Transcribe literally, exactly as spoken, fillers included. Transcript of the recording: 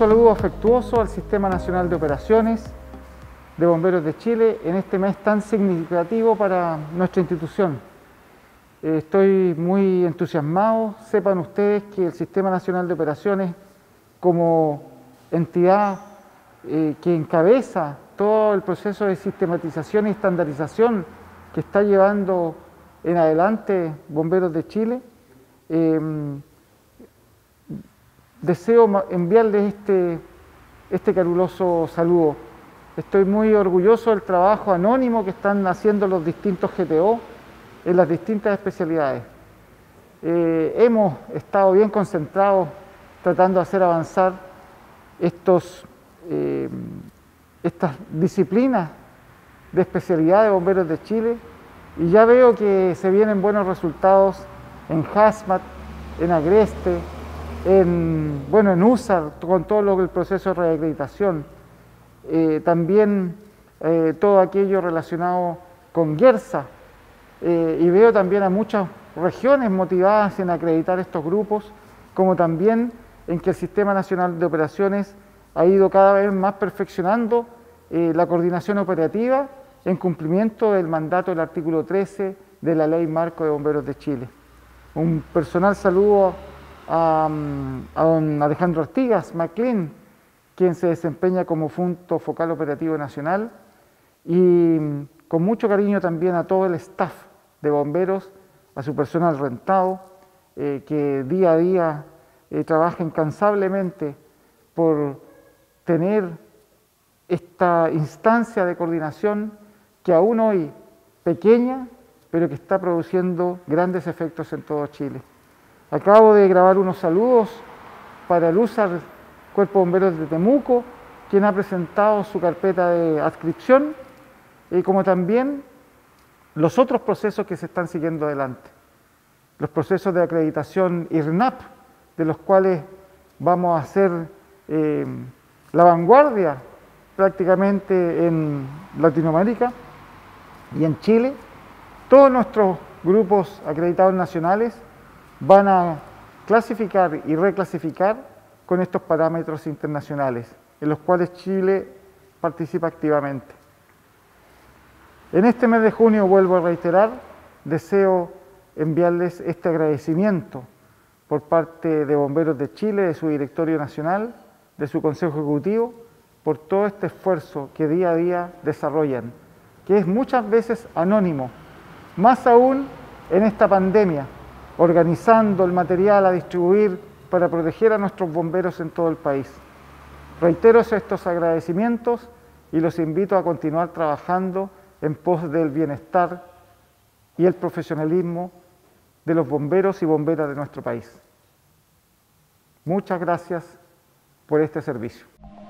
saludo afectuoso al Sistema Nacional de Operaciones de Bomberos de Chile en este mes tan significativo para nuestra institución. Estoy muy entusiasmado. Sepan ustedes que el Sistema Nacional de Operaciones, como entidad eh, que encabeza todo el proceso de sistematización y estandarización que está llevando en adelante Bomberos de Chile, eh, deseo enviarles este, este caluroso saludo. Estoy muy orgulloso del trabajo anónimo que están haciendo los distintos G T O en las distintas especialidades. Eh, hemos estado bien concentrados tratando de hacer avanzar estos, eh, estas disciplinas de especialidad de Bomberos de Chile, y ya veo que se vienen buenos resultados en Hazmat, en Agreste, en, bueno, en U S A R, con todo lo, el proceso de reacreditación. Eh, también eh, todo aquello relacionado con GERSA, eh, y veo también a muchas regiones motivadas en acreditar estos grupos, como también en que el Sistema Nacional de Operaciones ha ido cada vez más perfeccionando eh, la coordinación operativa en cumplimiento del mandato del artículo trece de la Ley Marco de Bomberos de Chile. Un personal saludo a, a don Alejandro Artigas McLean, quien se desempeña como punto focal operativo nacional, y con mucho cariño también a todo el staff de bomberos, a su personal rentado, eh, que día a día eh, trabaja incansablemente por tener esta instancia de coordinación que aún hoy pequeña, pero que está produciendo grandes efectos en todo Chile. Acabo de grabar unos saludos para el U S A R Cuerpo de Bomberos de Temuco, quien ha presentado su carpeta de adscripción, y como también los otros procesos que se están siguiendo adelante. Los procesos de acreditación I R N A P, de los cuales vamos a ser eh, la vanguardia prácticamente en Latinoamérica y en Chile. Todos nuestros grupos acreditados nacionales van a clasificar y reclasificar con estos parámetros internacionales, en los cuales Chile participa activamente. En este mes de junio, vuelvo a reiterar, deseo enviarles este agradecimiento por parte de Bomberos de Chile, de su Directorio Nacional, de su Consejo Ejecutivo, por todo este esfuerzo que día a día desarrollan, que es muchas veces anónimo, más aún en esta pandemia, organizando el material a distribuir para proteger a nuestros bomberos en todo el país. Reitero estos agradecimientos y los invito a continuar trabajando en pos del bienestar y el profesionalismo de los bomberos y bomberas de nuestro país. Muchas gracias por este servicio.